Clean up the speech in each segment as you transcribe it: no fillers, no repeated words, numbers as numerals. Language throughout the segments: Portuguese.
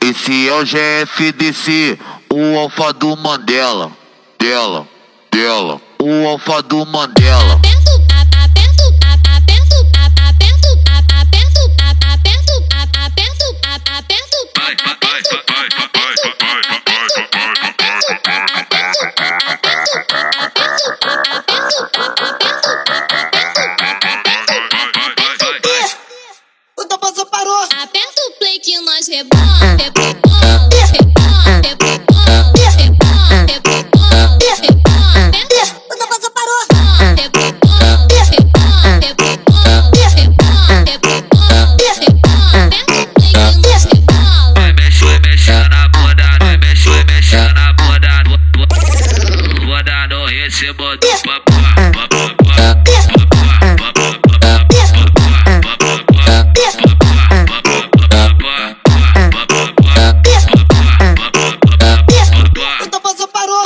Esse é o GFDC, o alfa do Mandela. Dela, o alfa do Mandela. O Tamborzao parou. Aperta o play que nós rebola, rebola. O Tamborzao parou. Vai mexe na bunda, vai mexe na bunda. Vou dar no ritmo do papá. O Tamborzao parou.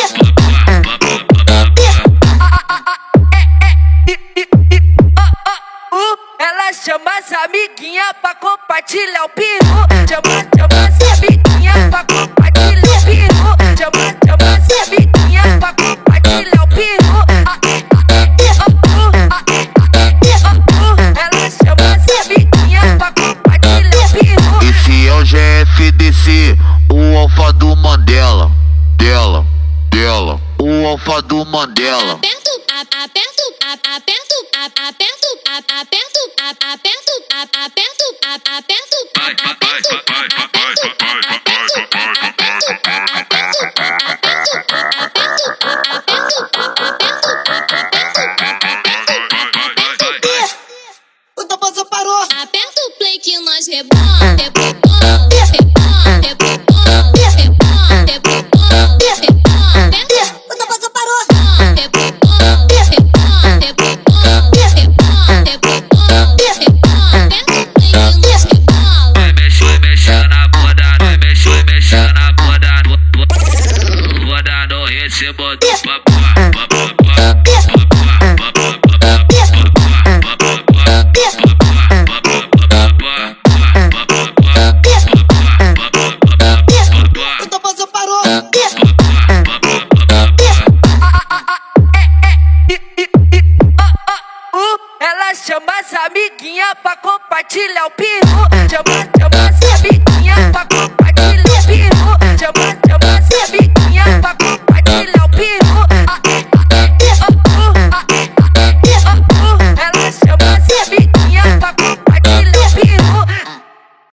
Ela chama as amiguinhas pra compartilhar o peru. Chama as amiguinhas pra compartilhar o peru. Chama as amiguinhas pra compartilhar o peru. Ela chama as amiguinhas pra compartilhar o peru. Esse é o GFDC, o alfa do Mandela. Dela, o alfa do Mandela. Aperto.